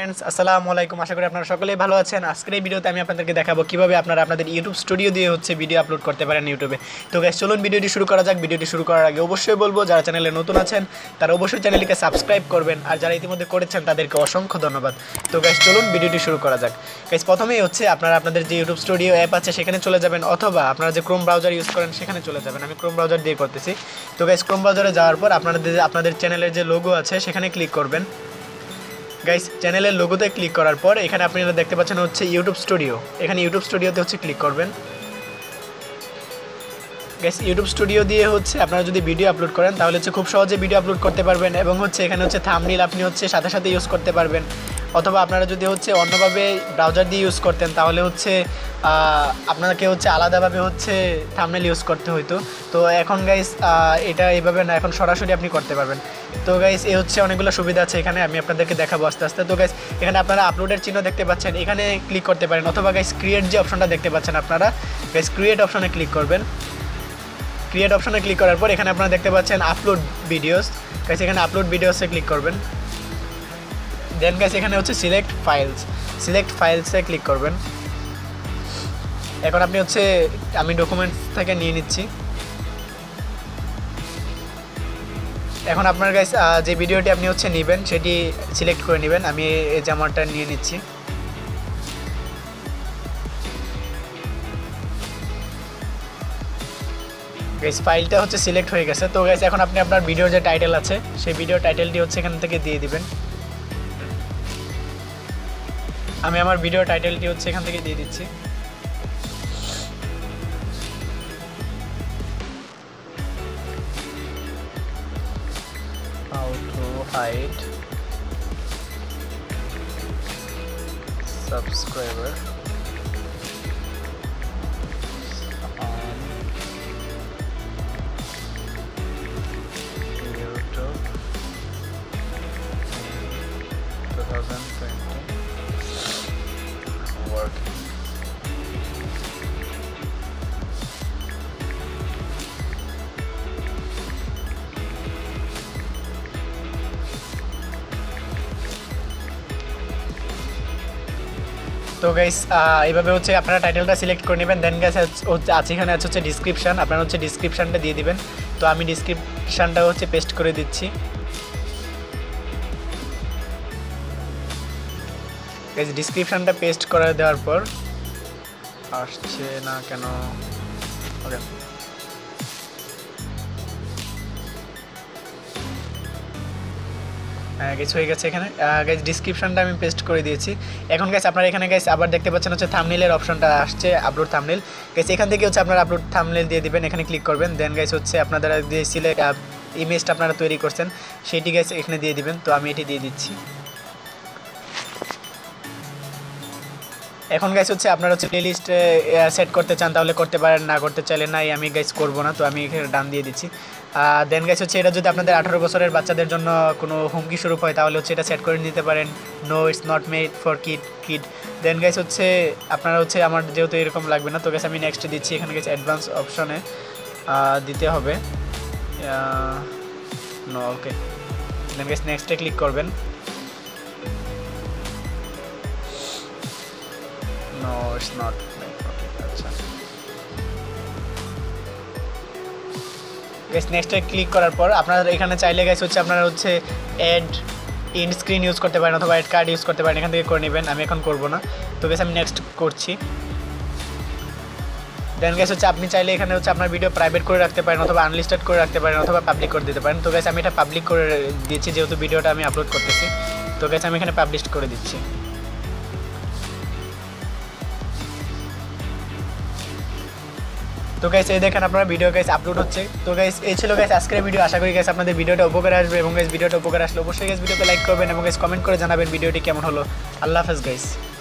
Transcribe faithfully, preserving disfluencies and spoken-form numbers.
Friends আসসালামু আলাইকুম আশা করি আপনারা সকলেই ভালো আছেন। আজকের এই ভিডিওতে আমি আপনাদেরকে দেখাবো কিভাবে আপনারা আপনাদের ইউটিউব স্টুডিও দিয়ে হচ্ছে ভিডিও আপলোড করতে পারেন ইউটিউবে। তো গাইস চলুন ভিডিওটি শুরু করা যাক। ভিডিওটি শুরু করার আগে অবশ্যই বলবো যারা চ্যানেলে নতুন আছেন তারা অবশ্যই চ্যানেলটিকে সাবস্ক্রাইব করবেন, আর যারা ইতিমধ্যে করেছেন তাদেরকে অসংখ্য ধন্যবাদ। তো গাইস চলুন ভিডিওটি শুরু করা যাক। গাইস প্রথমেই হচ্ছে আপনারা আপনাদের যে ইউটিউব স্টুডিও অ্যাপ আছে সেখানে চলে যাবেন, অথবা আপনারা যে ক্রোম ব্রাউজার ইউজ করেন সেখানে চলে যাবেন। আমি ক্রোম ব্রাউজার দিয়ে করতেছি। তো গাইস ক্রোম ব্রাউজারে যাওয়ার পর আপনাদের আপনাদের চ্যানেলের যে লোগো আছে সেখানে ক্লিক করবেন। গাইস চ্যানেলের লোগোতে ক্লিক করার পর এখানে আপনারা দেখতে পাচ্ছেন হচ্ছে ইউটিউব স্টুডিও। এখানে ইউটিউব স্টুডিওতে হচ্ছে ক্লিক করবেন। গাইস ইউটিউব স্টুডিও দিয়ে হচ্ছে আপনারা যদি ভিডিও আপলোড করেন তাহলে হচ্ছে খুব সহজে ভিডিও আপলোড করতে পারবেন, এবং হচ্ছে এখানে হচ্ছে থাম্বনেল আপনি হচ্ছে সাথে সাথে ইউজ করতে পারবেন। অথবা আপনারা যদি হচ্ছে অন্যভাবে ব্রাউজার দিয়ে ইউজ করতেন তাহলে হচ্ছে আপনাকে হচ্ছে আলাদাভাবে হচ্ছে থাম্বনেল ইউজ করতে হতো। তো এখন গাইস এটা এইভাবে না, এখন সরাসরি আপনি করতে পারবেন। তো গাইস এই হচ্ছে অনেকগুলো সুবিধা আছে এখানে, আমি আপনাদেরকে দেখাবো আস্তে আস্তে। তো গাইস এখানে আপনারা আপলোডের চিহ্ন দেখতে পাচ্ছেন, এখানে ক্লিক করতে পারেন, অথবা গাইস ক্রিয়েট যে অপশনটা দেখতে পাচ্ছেন আপনারা, গাইস ক্রিয়েট অপশনে ক্লিক করবেন। ক্রিয়েট অপশনে ক্লিক করার পর এখানে আপনারা দেখতে পাচ্ছেন আপলোড ভিডিওস। গাইস এখানে আপলোড ভিডিওসে ক্লিক করবেন। দেন গাইস এখানে হচ্ছে সিলেক্ট ফাইলস, সিলেক্ট ফাইলসে ক্লিক করবেন। এখন আপনি হচ্ছে আমি ডকুমেন্টস থেকে নিয়ে নিচ্ছি। এখন আপনার গাইস যে ভিডিওটি আপনি হচ্ছে নেবেন সেটি সিলেক্ট করে নেবেন। আমি এই জামাটা নিয়ে নিচ্ছি। গাইস ফাইলটা হচ্ছে সিলেক্ট হয়ে গেছে। তো গাইস এখন আপনি আপনার ভিডিওর যে টাইটেল আছে সেই ভিডিও টাইটেলটি হচ্ছে এখান থেকে দিয়ে দিবেন। আমি আমার ভিডিও টাইটেলটি হচ্ছে এখান থেকে দিয়ে দিচ্ছি। How to hide subscriber on YouTube twenty twenty working. তো গাইস এইভাবে হচ্ছে আপনারা টাইটেলটা সিলেক্ট করে নেবেন। দেন গাইস আছে এখানে আছে হচ্ছে ডিসক্রিপশান, আপনারা হচ্ছে ডিসক্রিপশানটা দিয়ে দিবেন। তো আমি ডিসক্রিপশানটা হচ্ছে পেস্ট করে দিচ্ছি। গাইস ডিসক্রিপশানটা পেস্ট করে দেওয়ার পর আসছে না কেন? ওকে কিছু হয়ে গেছে এখানে। গাইস ডিসক্রিপশনটা আমি পেস্ট করে দিয়েছি। এখন গাইস আপনারা এখানে গাইস আবার দেখতে পাচ্ছেন হচ্ছে থাম্বনেলের অপশনটা আসছে, আপলোড থাম্বনেল। গাইস এখান থেকে হচ্ছে আপনারা আপলোড থাম্বনেল দিয়ে দিবেন, এখানে ক্লিক করবেন। দেন গাইস হচ্ছে আপনারা যে সিলেক্ট ইমেজটা আপনারা তৈরি করছেন সেটি গাইস এখানে দিয়ে দিবেন। তো আমি এটি দিয়ে দিচ্ছি। এখন গাইস হচ্ছে আপনারা হচ্ছে প্লেলিস্ট সেট করতে চান তাহলে করতে পারেন, না করতে চাইলে নাই, আমি গাইস করব না। তো আমি এখানে ডান দিয়ে দিচ্ছি। দেন গাইস হচ্ছে এটা যদি আপনাদের আঠারো বছরের বাচ্চাদের জন্য কোনো হুমকি স্বরূপ হয় তাহলে হচ্ছে এটা সেট করে নিতে পারেন, no it's not made for kid kid then guys হচ্ছে আপনারা হচ্ছে আমার যেহেতু এরকম লাগবে না, তো গাইস আমি নেক্সট দিচ্ছি। এখানে গাইস অ্যাডভান্স অপশনে দিতে হবে নো, ওকে। দেন গাইস নেক্সটে ক্লিক করবেন। No, it's not. Okay, আচ্ছা। গাইস নেক্সটে ক্লিক করার পর আপনারা এখানে চাইলে গাইস হচ্ছে আপনারা হচ্ছে অ্যাড ইন্ড স্ক্রিন ইউজ করতে পারেন, অথবা অ্যাড কার্ড ইউজ করতে পারেন, এখান থেকে করে নেবেন। আমি এখন করব না। তো গাইস আমি নেক্সট করছি। দেন গাইস হচ্ছে আপনি চাইলে এখানে হচ্ছে আপনার ভিডিও প্রাইভেট করে রাখতে পারেন, অথবা আনলিস্টেড করে রাখতে পারেন, অথবা পাবলিক করে দিতে পারেন। তো গাইস আমি এটা পাবলিক করে দিয়েছি যেহেতু ভিডিওটা আমি আপলোড করতেছি। তো গাইস আমি এখানে পাবলিশ করে দিচ্ছি। তো গাইস এই দেখেন আপনার ভিডিও গাইস আপলোড হচ্ছে। তো গাইস এই ছিল গাইস আজকের ভিডিও। আশা করি গাইস আপনাদের ভিডিওটা উপকার আসবে, এবং গাইস ভিডিওটা উপকার আসলে অবশ্যই গাইস ভিডিওতে লাইক করবেন এবং গাইস কমেন্ট করে জানাবেন ভিডিওটি কেমন হলো। আল্লাহ হাফেজ গাইস।